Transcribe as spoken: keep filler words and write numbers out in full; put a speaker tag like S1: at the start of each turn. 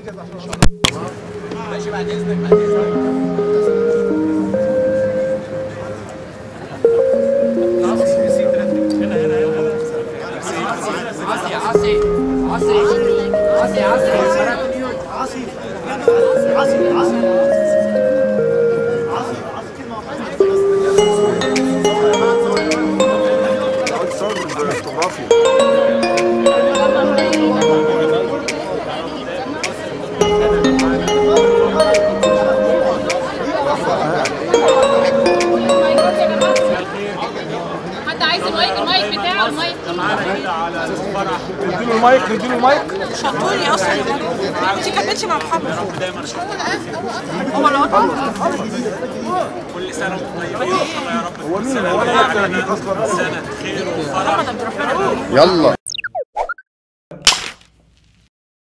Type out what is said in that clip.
S1: ماشي بعد اذنك بعد اذنك. عصي عصي عصي عصي عصي عصي عصي
S2: حد عايز المايك المايك بتاعه المايك
S3: معانا على الفرح. نديله المايك نديله المايك.
S4: مش هتقولي اصلا يا ماما انت كانتش مع محمد.
S3: يا رب دايما
S4: هو اللي قطع.
S3: كل سنه وانتم طيبين يا رب. هو مين هو انا اصلا سنه خير وفرح.
S5: يلا